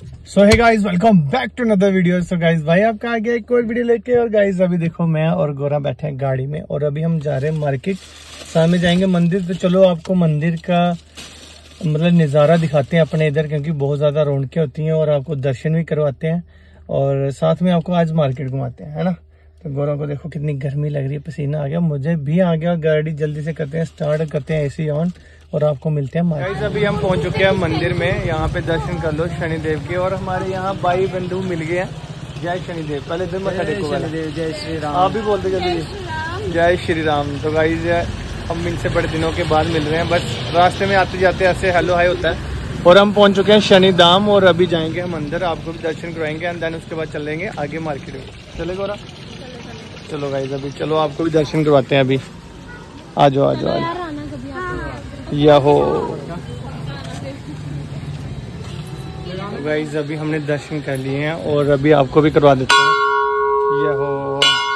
So hey guys, welcome back to another video. So guys, भाई आपका आ गया एक और वीडियो लेके। और गाइस अभी देखो मैं और गोरा बैठे हैं गाड़ी में और अभी हम जा रहे हैं मार्केट। सामने जाएंगे मंदिर। तो चलो आपको मंदिर का मतलब नज़ारा दिखाते हैं अपने इधर, क्योंकि बहुत ज़्यादा रौनकें होती हैं और आपको दर्शन भी करवाते हैं और साथ में आपको आज मार्केट घुमाते हैं, है ना। तो गोरा को देखो कितनी गर्मी लग रही है, पसीना आ गया, मुझे भी आ गया। गाड़ी जल्दी से करते हैं स्टार्ट, करते हैं एसी ऑन और आपको मिलते हैं मार्केट। अभी हम पहुंच चुके हैं मंदिर में, यहाँ पे दर्शन कर लो शनिदेव के। और हमारे यहाँ भाई बंधु मिल गए हैं। जय शनिदेव, पहले दिन मत्था टेको। जय श्री राम। आप भी बोलते जल्दी जय श्री राम। तो गाइस हम इनसे बड़े दिनों के बाद मिल रहे हैं, बस रास्ते में आते जाते ऐसे हेलो हाय होता है। और हम पहुंच चुके हैं शनि धाम और अभी जाएंगे हम अंदर, आपको भी दर्शन करवाएंगे एंड देन उसके बाद चलेंगे आगे मार्केट में। चले गोरा, चलो गाइस अभी चलो आपको भी दर्शन करवाते हैं। अभी आ जाओ आ जाओ याहो। गाइस अभी हमने दर्शन कर लिए हैं और अभी आपको भी करवा देते हैं। याहो,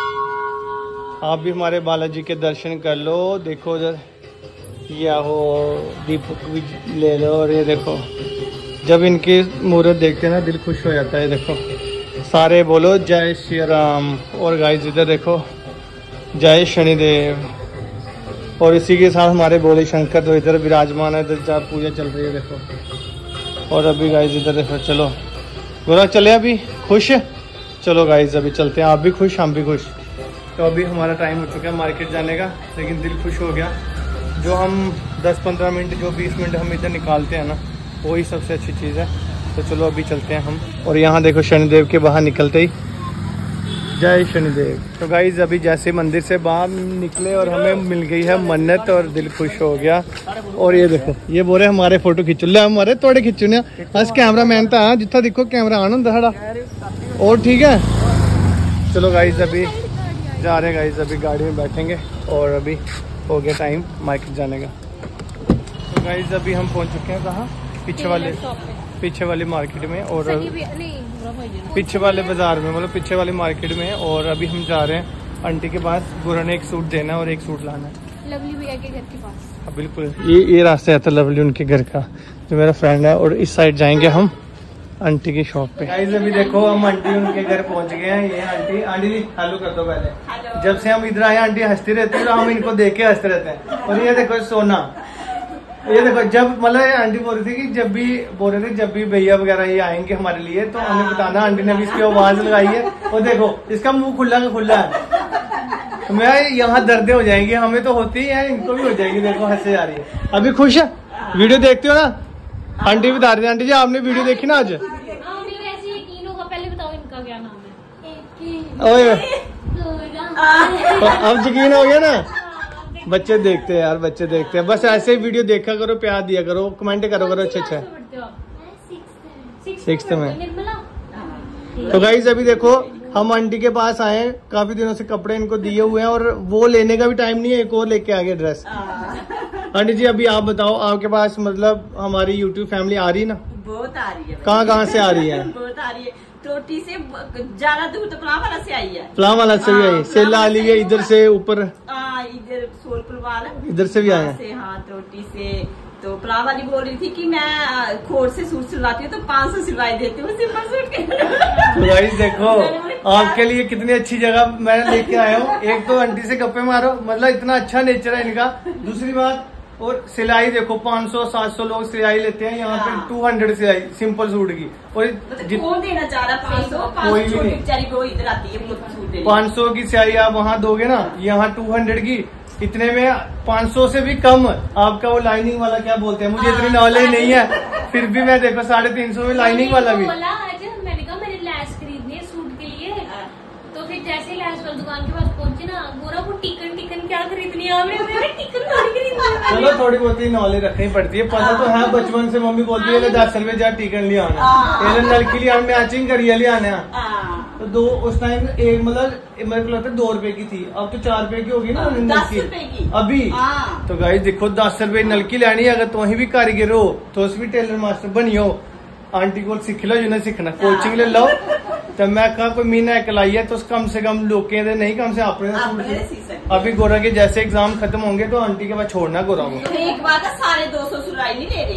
आप भी हमारे बालाजी के दर्शन कर लो। देखो उधर याहो, दीपक भी ले लो। और ये देखो जब इनकी मूर्त देखते हैं ना दिल खुश हो जाता है। देखो सारे बोलो जय श्री राम। और गाइस इधर देखो जय शनिदेव। और इसी के साथ हमारे बोले शंकर तो इधर विराजमान है, इधर पूजा चल रही है देखो। और अभी गाइस इधर देखो, चलो गोरा चले अभी खुश। चलो गाइस अभी चलते हैं, आप भी खुश हम भी खुश। तो अभी हमारा टाइम हो चुका है मार्केट जाने का, लेकिन दिल खुश हो गया। जो हम 10-15 मिनट जो 20 मिनट हम इधर निकालते हैं ना, वही सबसे अच्छी चीज़ है। तो चलो अभी चलते हैं हम। और यहाँ देखो शनिदेव के बाहर निकलते ही जय शनिदेव। तो गाइज अभी जैसे मंदिर से बाहर निकले और हमें मिल गई है मन्नत और दिल खुश हो गया। और ये देखो ये बोले हमारे फोटो खिंचो ले, हमारे थोड़े खिंचने अस कैमरा मैन था जितना देखो कैमरा आना होंगे साड़ा। और ठीक है चलो गाइज अभी जा रहे हैं। गाइज अभी गाड़ी में बैठेंगे और अभी हो गया टाइम मार्केट जाने का। तो गाइज अभी हम पहुंच चुके हैं कहाँ, पीछे वाली मार्केट में और पीछे वाले बाजार में, मतलब पीछे वाली मार्केट में। और अभी हम जा रहे हैं आंटी के पास। गुरा ने एक सूट देना और एक सूट लाना है लवली भैया के घर के पास। बिल्कुल ये रास्ता आता है लवली उनके घर का, जो मेरा फ्रेंड है। और इस साइड जाएंगे हम आंटी की शॉप पे। गाइस अभी देखो हम आंटी उनके घर पहुंच गए हैं। ये आंटी जी हेलो कर दो पहले। जब से हम इधर आए आंटी हंसती रहती है, हम इनको देख के हंसते रहते हैं। और ये देखो सोना, ये देखो जब मतलब आंटी बोल रही थी कि जब भी भैया वगैरह ये आएंगे हमारे लिए तो हमें बताना। आंटी ने भी इसकी आवाज लगाई है और देखो इसका मुंह खुला का खुला है। तो मैं यहाँ दर्द हो जाएंगी, हमें तो होती ही है, इनको भी हो जाएगी। देखो हंसे जा रही है। अभी खुश है, वीडियो देखते हो ना। आंटी बता रही है, आंटी जी आपने वीडियो देखी ना आज? पहले बताओ इनका क्या नाम है। अब यकीन हो गया ना। बच्चे देखते हैं यार, बच्चे देखते हैं। बस ऐसे ही वीडियो देखा करो, प्यार दिया करो, कमेंट करो अच्छा। 6th में। तो गाइस अभी देखो हम आंटी के पास आए हैं, काफी दिनों से कपड़े इनको दिए हुए हैं और वो लेने का भी टाइम नहीं है, एक और लेके आ गए ड्रेस। आंटी जी अभी आप बताओ, आपके पास मतलब हमारी YouTube फैमिली आ रही है ना? बहुत आ रही है। कहाँ से आ रही है? बहुत आ रही है। टोटी से ज्यादा दूर तो पलावाला से आई है। पलावाला से भी आई, सेला आ ली है इधर से ऊपर, इधर सोलपुर वाला इधर से भी आए हैं। हाँ टोटी से। तो पलावाली बोल रही थी कि मैं खोर से सूट सिलवाती हूँ तो 500 सिलवाई देती हूँ सिंपल सूट के। तो गाइस देखो आपके लिए कितनी अच्छी जगह मैं लेके आया हूँ। एक तो आंटी से गप्पे मारो, मतलब इतना अच्छा नेचर है इनका। दूसरी बात और सिलाई देखो 500-700 लोग सिलाई लेते हैं, यहाँ पे 200 सिलाई सिंपल सूट की। और कौन देना चाह रहा 500? कोई भी नहीं। बेचारी वो इधर आती है 500 की सिलाई आप वहाँ दोगे ना, यहाँ 200 की। इतने में 500 से भी कम आपका वो लाइनिंग वाला क्या बोलते हैं, मुझे इतनी नॉलेज नहीं है, फिर भी मैं देखो 350 में लाइनिंग वाला भी। मैंने कहा मेरे लैस खरीदनी है सूट के लिए। तो फिर जैसे लैस वाली दुकान के पास पहुंचे ना, गोरा वो टिकन क्या खरीदनी है? चलो थोड़ी बहुत ही नॉलेज रखनी पड़ती है, पता तो है बचपन से। मम्मी बोलती है 10 रुपए जा टिकन ले आना, नल के लिए मैचिंग करिए ले आने। तो दो उस टाइम एक मतलब मेरे को लगता है 2 रुपए की थी, अब तो 4 रुपए की होगी ना नलकी अभी। तो गाइस देखो 10 रुपए नलकी लेनी, अगर तुम भी कारीगर हो तो भी टेलर मास्टर बनियो, आंटी को सीख लो जिन्हें सीखना, कोचिंग ले लो। तो मैं कहा कोई महीना इकलाई है तो कम से कम लोग नहीं, कम से अपने। अभी गोरा के जैसे एग्जाम खत्म होंगे तो आंटी के पास छोड़ना गोरा को। एक बात है, सारे 200 सिलाई नहीं ले रहे हैं।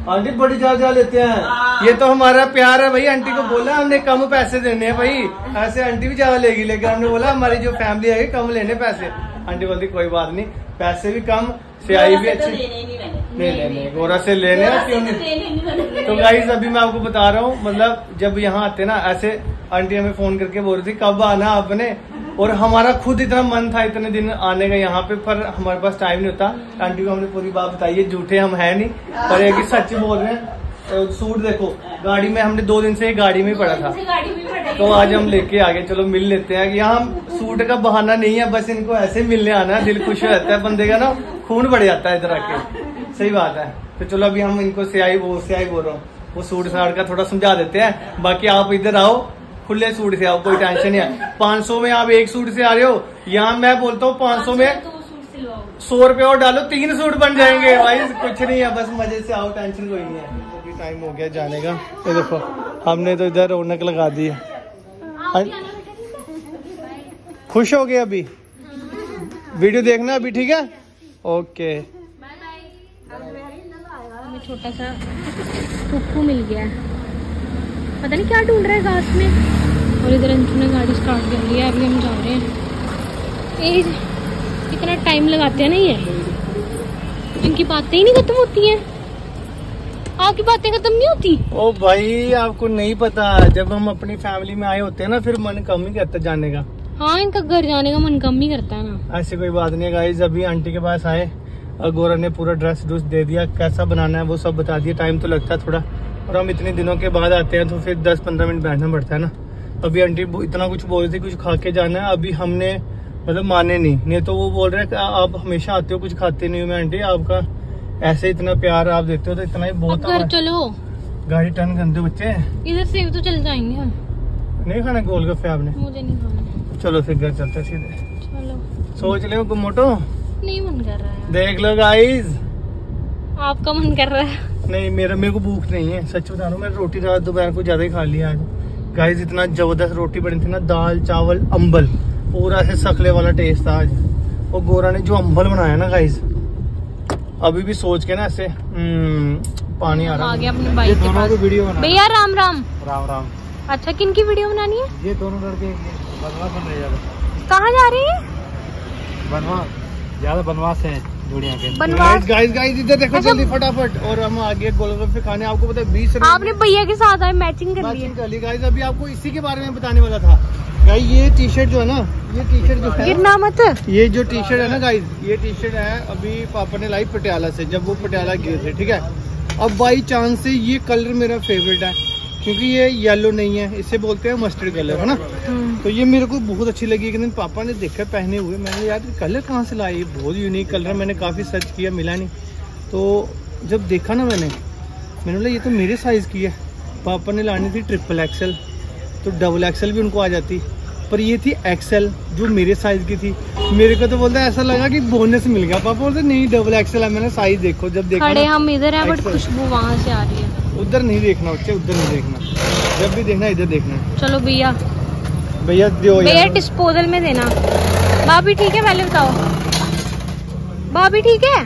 आंटी बड़ी जा लेते हैं। ये तो हमारा प्यार है भाई। आंटी को बोला हमने कम पैसे देने हैं भाई, ऐसे आंटी भी ज्यादा लेगी, लेकिन हमने बोला हमारी जो फैमिली है कम लेने पैसे। आंटी बोलती कोई बात नहीं, पैसे भी कम, सियाई भी अच्छी। नहीं गोरा से लेने क्यों नहीं। तो गाइस अभी मैं आपको बता रहा हूँ, मतलब जब यहाँ आते ना ऐसे आंटी हमें फोन करके बोल रही थी कब आना आपने, और हमारा खुद इतना मन था इतने दिन आने का यहाँ पे, पर हमारे पास टाइम नहीं होता। आंटी को हमने पूरी बात बताई है, झूठे हम है नहीं, पर एक ही सच बोल रहे हैं। तो सूट देखो गाड़ी में, हमने 2 दिन से एक गाड़ी में ही पड़ा था, तो आज हम लेके आ गए। चलो मिल लेते हैं। यहाँ सूट का बहाना नहीं है, बस इनको ऐसे मिलने आना है, दिल खुश हो जाता है बंदे का ना, खून बढ़ जाता है इधर आके। सही बात है। तो चलो अभी हम इनको सियाई बोल रहा हूँ, वो सूट साट का थोड़ा समझा देते हैं। बाकी आप इधर आओ, खुले सूट से आओ, कोई टेंशन नहीं है। 500 में आप एक सूट से आ रहे हो, यहाँ मैं बोलता हूँ 500 में 100 रुपए और डालो, 3 सूट बन जाएंगे भाई। कुछ नहीं है, बस मजे से आओ, टेंशन कोई नहीं है। अभी टाइम हो गया जाने का। ये देखो हमने तो इधर रौनक लगा दी है। खुश हो गए अभी? वीडियो देखना अभी, ठीक है? ओके। हमें छोटा सा कुक्कू मिल गया, पता नहीं क्या ढूंढ रहा है घास में। और इधर अंशु ने गाड़ी स्टार्ट कर लिया, अभी हम जा रहे हैं। ये इतना टाइम लगाते हैं ना ये, इनकी बातें ही नहीं खत्म होती हैं। आपकी बातें खत्म नहीं होती। ओ भाई आपको नहीं पता, जब हम अपनी फैमिली में आए होते हैं ना, फिर मन कम ही करता जाने का। हाँ, इनका घर जाने का मन कम ही करता है ना। ऐसी कोई बात नहीं है गाइस। अभी आंटी के पास आए और गौरा ने पूरा ड्रेस दे दिया, कैसा बनाना है वो सब बता दिया। टाइम तो लगता है थोड़ा, और हम इतने दिनों के बाद आते हैं तो फिर 10-15 मिनट बैठना पड़ता है ना। अभी आंटी इतना कुछ बोल रही थी, कुछ खा के जाना है। अभी हमने मतलब माने नहीं तो वो बोल रहे हैं कि आप हमेशा आते हो, कुछ खाते नहीं हो। मैं आंटी आपका ऐसे इतना प्यार आप देते हो तो इतना ही बहुत है। चलो गाड़ी टर्न कर दो बच्चे, इधर से तो चल जाएंगे हम। नहीं खाना गोलगप्पे आपने? मुझे नहीं खाना। चलो फिर घर चलते हैं सीधे। चलो सोच ले मोटो, नहीं मन कर रहा है। देख लो गाइस, आपका मन कर रहा है? नहीं मेरे को भूख नहीं है, सच बता रहा हूँ। मैंने रोटी रात दोपहर को ज्यादा ही खा लिया आज गाइस। इतना जबरदस्त रोटी बनी थी ना, दाल चावल अम्बल, पूरा ऐसे सखले वाला टेस्ट था आज। और गोरा ने जो अम्बल बनाया ना गाइस, अभी भी सोच के ना ऐसे पानी आ रहा है। आ गया अपने बाइक के पास। वीडियो बना भैया राम राम। राम राम। अच्छा किन की वीडियो बनानी है? ये दोनों लड़के बनवास बन रहे हैं। कहाँ जा रही है? बनवास, ज्यादा बनवास है जोड़ियां के। बनवास गाइस इधर देखो जल्दी फटाफट। और हम आगे गोलगप्पे खाने, आपको पता है 20 रुपए। आपने भैया के साथ आए मैचिंग कर ली गाइस। अभी आपको इसी के बारे में बताने वाला था गाइस। ये टी शर्ट जो है ना, ये टी शर्ट जो है, गिरना मत। ये जो टी शर्ट है ना गाइस, ये टी शर्ट है अभी पापा ने लाई पटियाला से, जब वो पटियाला गए थे, ठीक है। अब बाई चांस से ये कलर मेरा फेवरेट है, क्योंकि ये येलो नहीं है, इसे बोलते हैं मस्टर्ड कलर, है ना। तो ये मेरे को बहुत अच्छी लगी। एक दिन पापा ने देखा पहने हुए, मैंने यार कलर कहाँ से लाए, बहुत यूनिक कलर है। मैंने काफ़ी सर्च किया, मिला नहीं। तो जब देखा ना मैंने बोला ये तो मेरे साइज़ की है। पापा ने लानी थी XXL, तो XXL भी उनको आ जाती, पर ये थी XL जो मेरे साइज़ की थी। मेरे को तो बोलता है ऐसा लगा कि बोनस मिल गया। पापा बोलते नहीं XXL है। मैंने साइज देखो, जब देखा खड़े हम इधर है, बट खुशबू वहाँ से आ रही है। उधर नहीं देखना बच्चे, उधर नहीं देखना, जब भी देखना इधर देखना। चलो भैया दो भैया डिस्पोजल में देना। भाभी ठीक है? पहले बताओ भाभी ठीक है?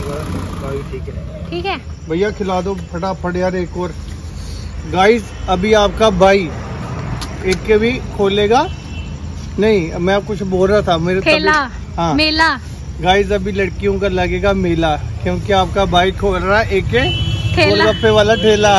ठीक है भैया खिला दो फटाफट यार एक और। गाइस अभी आपका भाई एक के भी खोलेगा नहीं, मैं कुछ बोल रहा था मेरे ठेला। हाँ मेला। गाइस अभी लड़कियों का लगेगा मेला, क्योंकि आपका भाई खोल रहा है एक गोलगप्पे वाला ठेला।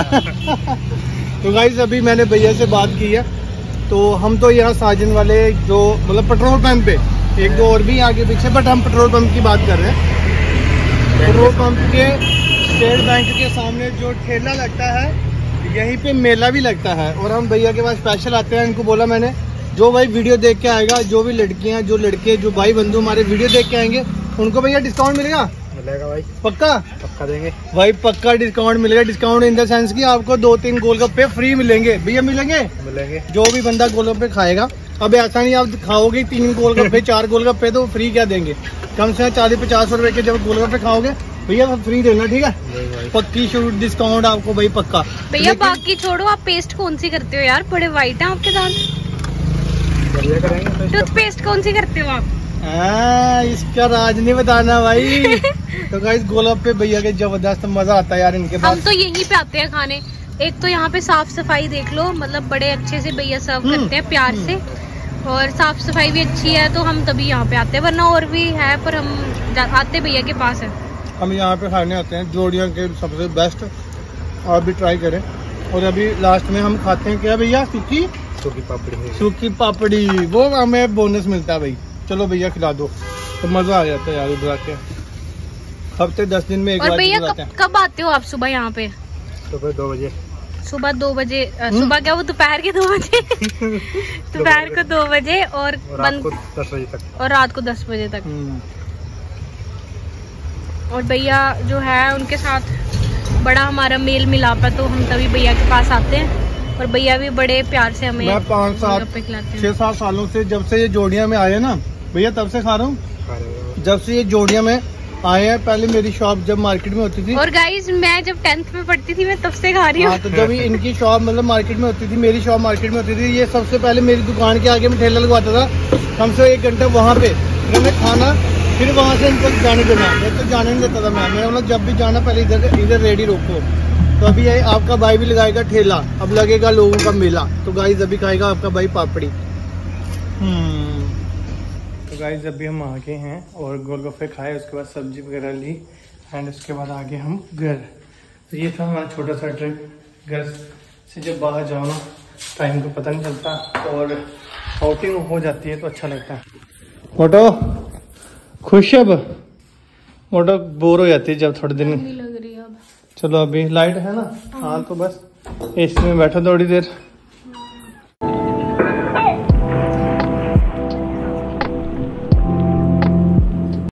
तो गाइस अभी मैंने भैया से बात की है, तो हम तो यहाँ साजन वाले जो मतलब पेट्रोल पंप पे, एक दो और भी आगे पीछे, बट हम पेट्रोल पंप की बात कर रहे हैं। पेट्रोल पंप के स्टेट बैंक के सामने जो ठेला लगता है, यहीं पे मेला भी लगता है। और हम भैया के पास स्पेशल आते हैं। इनको बोला मैंने, जो भाई वीडियो देख के आएगा, जो भी लड़कियां, जो लड़के, जो भाई बंधु हमारे वीडियो देख के आएंगे, उनको भैया डिस्काउंट मिलेगा भाई। पक्का देंगे भाई, पक्का डिस्काउंट मिलेगा। डिस्काउंट इन द सेंस कि आपको 2-3 गोलगप्पे फ्री मिलेंगे। भैया मिलेंगे जो भी बंदा गोलगप्पे खाएगा। अब ऐसा नहीं आप खाओगे 3 गोलगप्पे 4 गोलगप्पे तो फ्री क्या देंगे, कम से कम 40-50 रुपए के जब गोलगप्पे खाओगे भैया फ्री देना, ठीक है। पक्की शूट डिस्काउंट आपको भाई पक्का। भैया बाकी छोड़ो, आप पेस्ट कौन सी करते हो यार? बड़े वाइट हैं आपके दांत। टूथपेस्ट कौन सी करते हो आप? इसका राज नहीं बताना भाई। तो गाइस गोलगप्पे भैया के जबरदस्त मजा आता है यार इनके पास। हम तो यहीं पे आते हैं खाने। एक तो यहाँ पे साफ सफाई देख लो, मतलब बड़े अच्छे से भैया सर्व करते हैं प्यार से, और साफ सफाई भी अच्छी है, तो हम तभी यहाँ पे आते हैं, वरना और भी है पर हम आते भैया के पास है। हम यहाँ पे खाने आते हैं, जोड़ियों के सबसे बेस्ट, आप भी ट्राई करें। और अभी लास्ट में हम खाते हैं क्या भैया, सूखी पापड़ी। सूखी पापड़ी वो हमें बोनस मिलता है भाई। चलो भैया खिला दो, तो मजा आ जाता है यार उधर आके। हफ्ते 10 दिन में एक बार। और भैया कब आते हो आप सुबह यहाँ पे? सुबह 2 बजे। सुबह 2 बजे, सुबह क्या वो दोपहर के 2 बजे दोपहर को 2 बजे और बंद 10 बजे तक, और रात को 10 बजे तक। और भैया जो है उनके साथ बड़ा हमारा मेल मिलाप है, तो हम तभी भैया के पास आते हैं, और भैया भी बड़े प्यार से हमें 6-7 सालों से, जब से ये जोड़ियां में आए ना भैया, तब से खा रहा हूँ। जब से ये जोड़ियां में आए हैं, पहले मेरी शॉप जब मार्केट में होती थी, और गाइस मैं जब 10th में पढ़ती थी, मैं तब से खा रही हूँ। तो जब इनकी शॉप मतलब मार्केट में होती थी, मेरी शॉप मार्केट में होती थी, ये सबसे पहले मेरी दुकान के आगे में ठेला लगवाता था, कम से 1 घंटा वहाँ पे फिर हमें खाना, फिर वहाँ से इनको जाने देना। मैं तो जाने नहीं देता था, मैं मतलब जब भी जाना पहले इधर रेडी रोको। तो अभी आपका भाई भी लगाएगा ठेला, अब लगेगा लोगों का मेला। तो गाइस अभी खाएगा आपका भाई पापड़ी। तो गाइस अभी हम आ गए हैं और गोलगप्पे खाए, उसके बाद सब्जी वगैरह ली, एंड उसके बाद आगे हम घर। तो ये था हमारा छोटा सा ट्रिप। घर से जब बाहर जाओ ना, टाइम को पता नहीं चलता, और आउटिंग हो जाती है तो अच्छा लगता है। फोटो खुश अब, फोटो बोर हो जाती है जब थोड़े दिन। लग रही है अब। चलो अभी लाइट है ना, हाँ तो बस एसी में बैठो थोड़ी देर।